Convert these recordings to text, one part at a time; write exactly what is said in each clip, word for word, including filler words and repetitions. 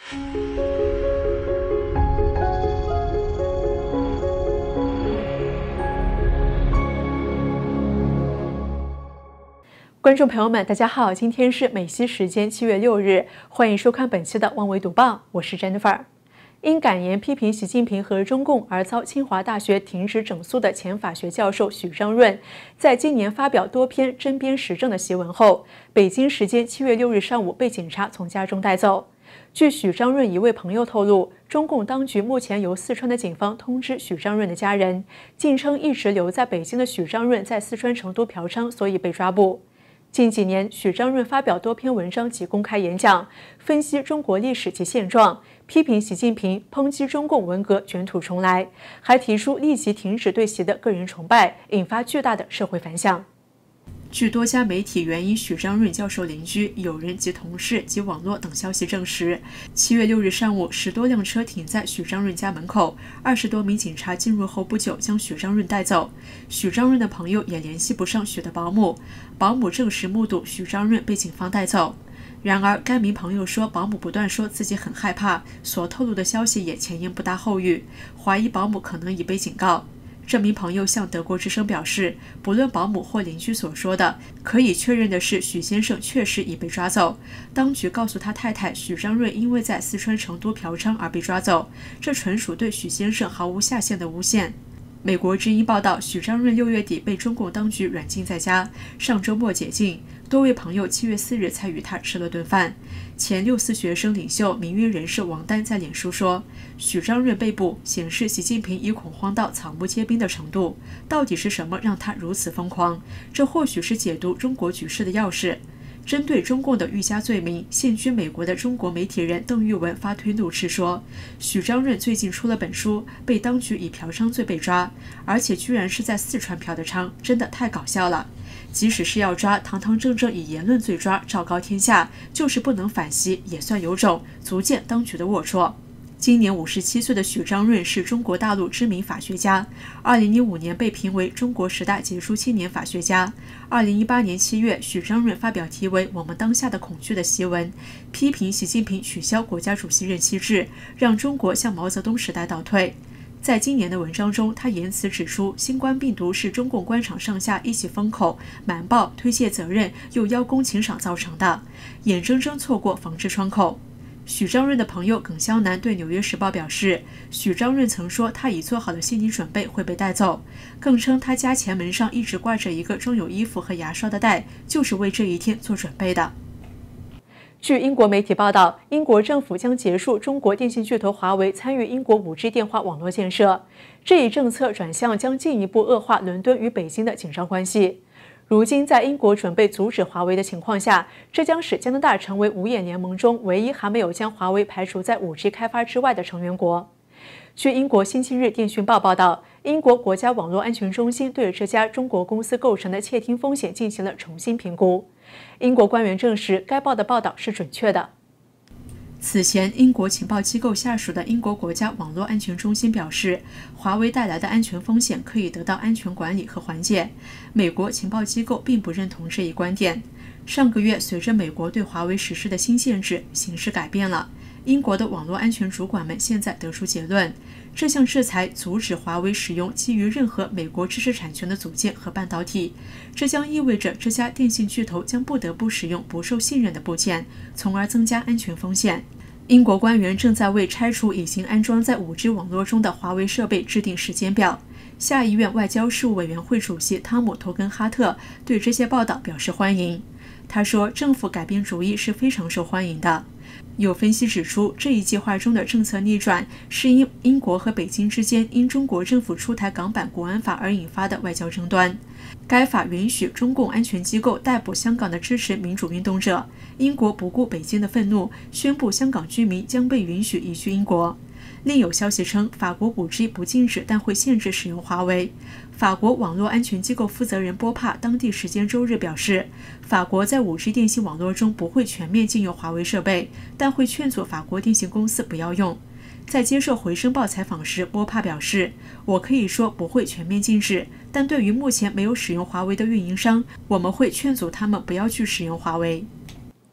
观众朋友们，大家好，今天是美西时间七月六日，欢迎收看本期的旺维读报，我是 Jennifer。因敢言批评习近平和中共而遭清华大学停职整肃的前法学教授许章润，在今年发表多篇针砭时政的檄文后，北京时间七月六日上午被警察从家中带走。据许章润一位朋友透露，中共当局目前由四川的警方通知许章润的家人，竟称一直留在北京的许章润在四川成都嫖娼，所以被抓捕。近几年，许章润发表多篇文章及公开演讲，分析中国历史及现状，批评习近平，抨击中共文革卷土重来，还提出立即停止对其的个人崇拜，引发巨大的社会反响。据多家媒体援引许章润教授邻居、友人及同事及网络等消息证实，七月六日上午，十多辆车停在许章润家门口，二十多名警察进入后不久将许章润带走。许章润的朋友也联系不上许的保姆，保姆证实目睹许章润被警方带走。然而，该名朋友说，保姆不断说自己很害怕，所透露的消息也前言不搭后语，怀疑保姆可能已被警告。这名朋友向德国之声表示，不论保姆或邻居所说的，可以确认的是，许先生确实已被抓走。当局告诉他太太许章润因为在四川成都嫖娼而被抓走，这纯属对许先生毫无下限的诬陷。美国之音报道，许章润六月底被中共当局软禁在家，上周末解禁。多位朋友七月四日才与他吃了顿饭。前六四学生领袖、民运人士王丹在脸书说，许章润被捕显示习近平已恐慌到草木皆兵的程度，到底是什么让他如此疯狂？这或许是解读中国局势的钥匙。针对中共的欲加罪名，现居美国的中国媒体人邓玉文发推怒斥说，许章润最近出了本书，被当局以嫖娼罪被抓，而且居然是在四川嫖的娼，真的太搞笑了。即使是要抓，堂堂正正以言论罪抓，昭告天下，就是不能反袭，也算有种，足见当局的龌龊。今年五十七岁的许章润是中国大陆知名法学家，二零零五杰被评为中国十大杰出青年法学家。二零一八年七月，许章润发表题为《我们当下的恐惧》的檄文，批评习近平取消国家主席任期制，让中国向毛泽东时代倒退。在今年的文章中，他言辞指出，新冠病毒是中共官场上下一起封口、瞒报、推卸责任，又邀功请赏造成的，眼睁睁错过防治窗口。许章润的朋友耿肖南对《纽约时报》表示，许章润曾说他已做好了心理准备会被带走，更称他家前门上一直挂着一个装有衣服和牙刷的袋，就是为这一天做准备的。据英国媒体报道，英国政府将结束中国电信巨头华为参与英国 五 G 电话网络建设，这一政策转向将进一步恶化伦敦与北京的紧张关系。如今，在英国准备阻止华为的情况下，这将使加拿大成为五眼联盟中唯一还没有将华为排除在 五 G 开发之外的成员国。据英国星期日电讯报报道，英国国家网络安全中心对这家中国公司构成的窃听风险进行了重新评估。英国官员证实，该报的报道是准确的。此前，英国情报机构下属的英国国家网络安全中心表示，华为带来的安全风险可以得到安全管理和缓解。美国情报机构并不认同这一观点。上个月，随着美国对华为实施的新限制，形势改变了。英国的网络安全主管们现在得出结论，这项制裁阻止华为使用基于任何美国知识产权的组件和半导体，这将意味着这家电信巨头将不得不使用不受信任的部件，从而增加安全风险。英国官员正在为拆除已经安装在 五 G 网络中的华为设备制定时间表。下议院外交事务委员会主席汤姆·托根哈特对这些报道表示欢迎。他说，政府改变主意是非常受欢迎的。有分析指出，这一计划中的政策逆转是因英国和北京之间因中国政府出台港版国安法而引发的外交争端。该法允许中共安全机构逮捕香港的支持民主运动者。英国不顾北京的愤怒，宣布香港居民将被允许移居英国。另有消息称，法国 五 G 不禁止，但会限制使用华为。法国网络安全机构负责人波帕当地时间周日表示，法国在 五 G 电信网络中不会全面禁用华为设备，但会劝阻法国电信公司不要用。在接受回声报采访时，波帕表示，我可以说不会全面禁止，但对于目前没有使用华为的运营商，我们会劝阻他们不要去使用华为。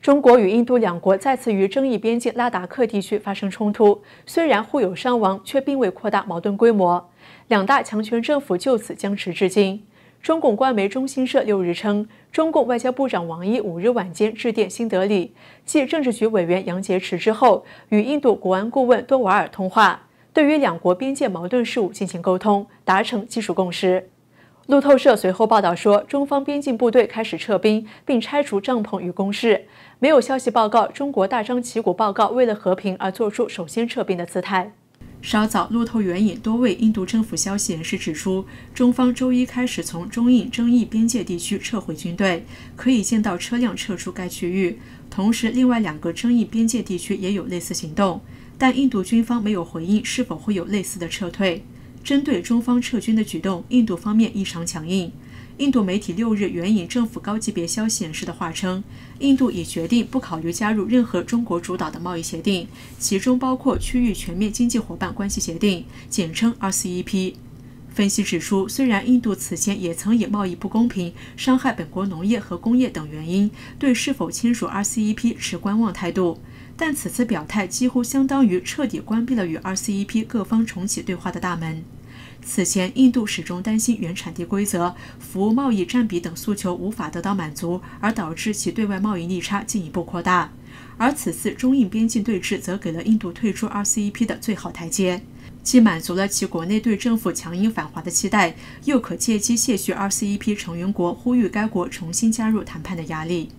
中国与印度两国再次于争议边境拉达克地区发生冲突，虽然互有伤亡，却并未扩大矛盾规模。两大强权政府就此僵持至今。中共官媒中新社六日称，中共外交部长王毅五日晚间致电新德里，继政治局委员杨洁篪之后，与印度国安顾问多瓦尔通话，对于两国边界矛盾事务进行沟通，达成基础共识。路透社随后报道说，中方边境部队开始撤兵，并拆除帐篷与工事。没有消息报告中国大张旗鼓报告为了和平而做出首先撤兵的姿态。稍早，路透援引多位印度政府消息人士指出，中方周一开始从中印争议边界地区撤回军队，可以见到车辆撤出该区域。同时，另外两个争议边界地区也有类似行动，但印度军方没有回应是否会有类似的撤退。针对中方撤军的举动，印度方面异常强硬。印度媒体六日援引政府高级别消息人士的话称，印度已决定不考虑加入任何中国主导的贸易协定，其中包括区域全面经济伙伴关系协定，简称 R C E P。分析指出，虽然印度此前也曾以贸易不公平、伤害本国农业和工业等原因，对是否签署 R C E P 持观望态度，但此次表态几乎相当于彻底关闭了与 R C E P 各方重启对话的大门。此前，印度始终担心原产地规则、服务贸易占比等诉求无法得到满足，而导致其对外贸易逆差进一步扩大。而此次中印边境对峙则给了印度退出 R C E P 的最好台阶，既满足了其国内对政府强硬反华的期待，又可借机卸去 R C E P 成员国呼吁该国重新加入谈判的压力。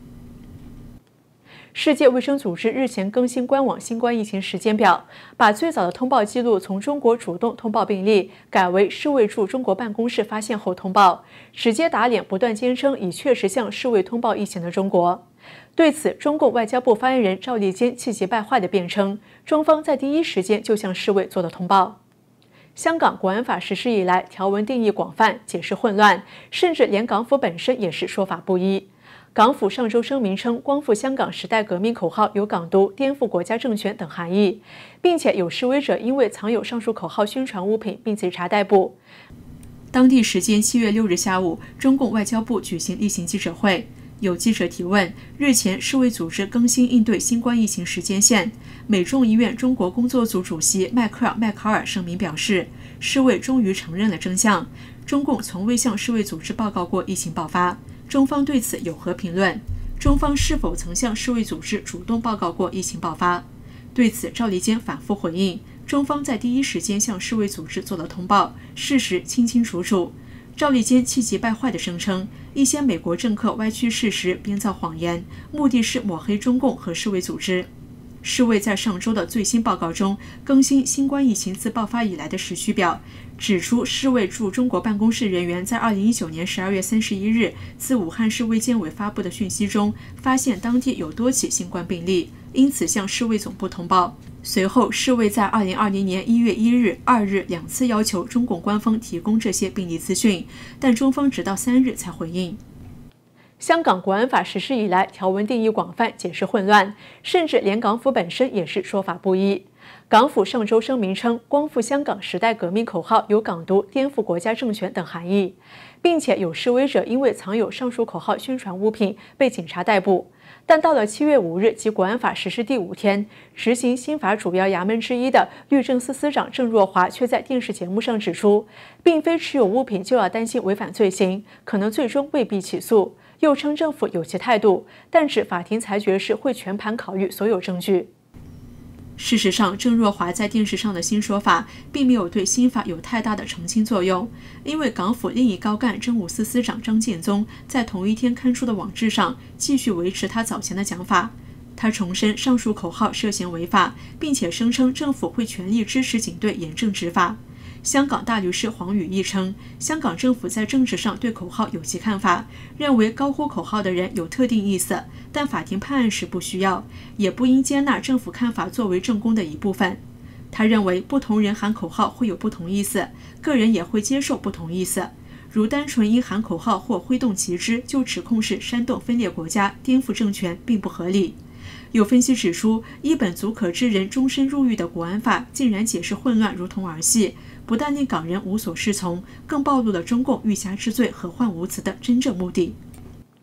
世界卫生组织日前更新官网新冠疫情时间表，把最早的通报记录从中国主动通报病例改为世卫驻中国办公室发现后通报，直接打脸不断坚称已确实向世卫通报疫情的中国。对此，中共外交部发言人赵立坚气急败坏地辩称，中方在第一时间就向世卫做了通报。香港国安法实施以来，条文定义广泛，解释混乱，甚至连港府本身也是说法不一。港府上周声明称，光复香港时代革命口号有港独、颠覆国家政权等含义，并且有示威者因为藏有上述口号宣传物品并贼查逮捕。当地时间七月六日下午，中共外交部举行例行记者会，有记者提问：日前世卫组织更新应对新冠疫情时间线，美众议院中国工作组主席迈克尔·麦考尔声明表示，世卫终于承认了真相，中共从未向世卫组织报告过疫情爆发。中方对此有何评论？中方是否曾向世卫组织主动报告过疫情爆发？对此，赵立坚反复回应，中方在第一时间向世卫组织做了通报，事实清清楚楚。赵立坚气急败坏地声称，一些美国政客歪曲事实、编造谎言，目的是抹黑中共和世卫组织。世卫在上周的最新报告中更新新冠疫情自爆发以来的时序表，指出世卫驻中国办公室人员在二零一九年十二月三十一日自武汉市卫健委发布的讯息中，发现当地有多起新冠病例，因此向世卫总部通报。随后，世卫在二零二零年一月一日、二日两次要求中共官方提供这些病例资讯，但中方直到三日才回应。香港国安法实施以来，条文定义广泛，解释混乱，甚至连港府本身也是说法不一。港府上周声明称，光复香港时代革命口号有港独、颠覆国家政权等含义，并且有示威者因为藏有上述口号宣传物品被警察逮捕。但到了七月五日，即国安法实施第五天，执行新法主要衙门之一的律政司司长郑若骅却在电视节目上指出，并非持有物品就要担心违反罪行，可能最终未必起诉。又称政府有其态度，但指法庭裁决时会全盘考虑所有证据。事实上，郑若骅在电视上的新说法并没有对新法有太大的澄清作用，因为港府另一高干政务司司长张建宗在同一天刊出的网志上继续维持他早前的讲法。他重申上述口号涉嫌违法，并且声称政府会全力支持警队严正执法。香港大律师黄宇义称，香港政府在政治上对口号有其看法，认为高呼口号的人有特定意思，但法庭判案时不需要，也不应接纳政府看法作为证供的一部分。他认为不同人喊口号会有不同意思，个人也会接受不同意思，如单纯因喊口号或挥动旗帜就指控是煽动分裂国家、颠覆政权，并不合理。有分析指出，一本足可致人终身入狱的国安法竟然解释混乱如同儿戏，不但令港人无所适从，更暴露了中共欲加之罪、何患无辞的真正目的。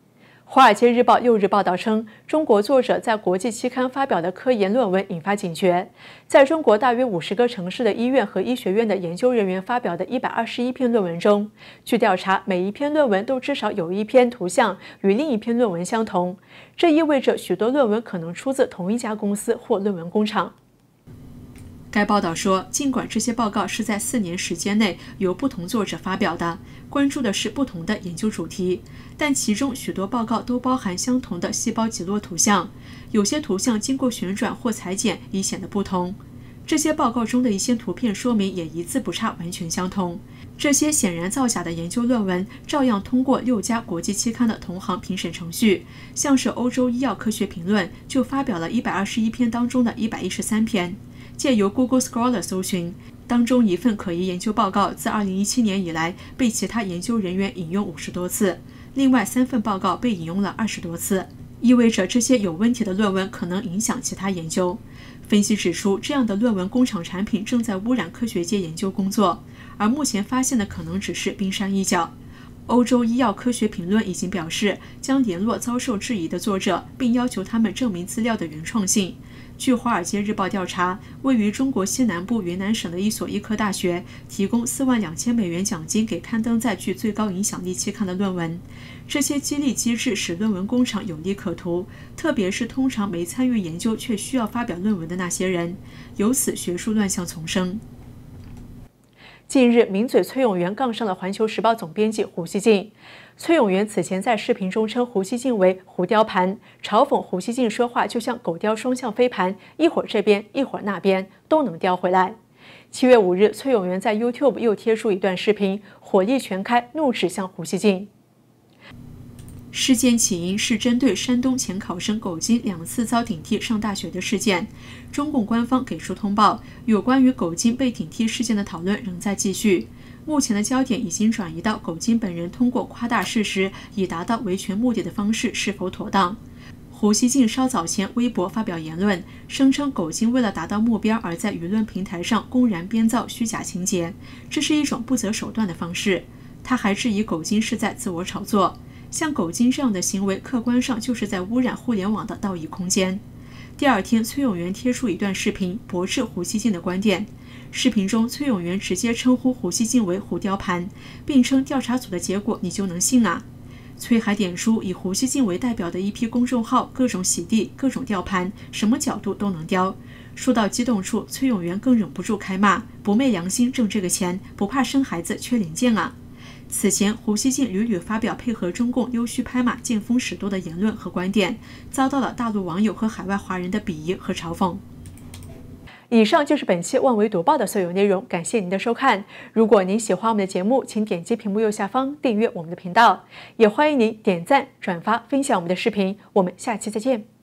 《华尔街日报》六日报道称，中国作者在国际期刊发表的科研论文引发警觉。在中国大约五十个城市的医院和医学院的研究人员发表的一百二十一篇论文中，据调查，每一篇论文都至少有一篇图像与另一篇论文相同。这意味着许多论文可能出自同一家公司或论文工厂。该报道说，尽管这些报告是在四年时间内由不同作者发表的，关注的是不同的研究主题，但其中许多报告都包含相同的细胞集落图像，有些图像经过旋转或裁剪以显得不同。这些报告中的一些图片说明也一字不差完全相同。这些显然造假的研究论文照样通过六家国际期刊的同行评审程序，像是欧洲医药科学评论就发表了一百二十一篇当中的一百一十三篇。借由 Google Scholar 搜寻，当中一份可疑研究报告自二零一七年以来被其他研究人员引用五十多次，另外三份报告被引用了二十多次，意味着这些有问题的论文可能影响其他研究。分析指出，这样的论文工厂产品正在污染科学界研究工作，而目前发现的可能只是冰山一角。欧洲医药科学评论已经表示，将联络遭受质疑的作者，并要求他们证明资料的原创性。据《华尔街日报》调查，位于中国西南部云南省的一所医科大学提供四万两千美元奖金给刊登在具最高影响力期刊的论文。这些激励机制使论文工厂有利可图，特别是通常没参与研究却需要发表论文的那些人，由此学术乱象丛生。近日，名嘴崔永元杠上了《环球时报》总编辑胡锡进。崔永元此前在视频中称胡锡进为“胡雕盘”，嘲讽胡锡进说话就像狗叼双向飞盘，一会儿这边，一会儿那边，都能叼回来。七月五日，崔永元在 YouTube 又贴出一段视频，火力全开，怒指向胡锡进。事件起因是针对山东前考生苟金两次遭顶替上大学的事件，中共官方给出通报，有关于苟金被顶替事件的讨论仍在继续。目前的焦点已经转移到苟金本人通过夸大事实以达到维权目的的方式是否妥当。胡锡进稍早前微博发表言论，声称苟金为了达到目标而在舆论平台上公然编造虚假情节，这是一种不择手段的方式。他还质疑苟金是在自我炒作。像苟金这样的行为，客观上就是在污染互联网的道义空间。第二天，崔永元贴出一段视频，驳斥胡锡进的观点。视频中，崔永元直接称呼胡锡进为“胡雕盘”，并称调查组的结果你就能信啊？崔还点出以胡锡进为代表的一批公众号，各种洗地，各种吊盘，什么角度都能雕。说到激动处，崔永元更忍不住开骂：“不昧良心挣这个钱，不怕生孩子缺零件啊！”此前，胡锡进屡屡发表配合中共溜须拍马、见风使舵的言论和观点，遭到了大陆网友和海外华人的鄙夷和嘲讽。以上就是本期万维读报的所有内容，感谢您的收看。如果您喜欢我们的节目，请点击屏幕右下方订阅我们的频道，也欢迎您点赞、转发、分享我们的视频。我们下期再见。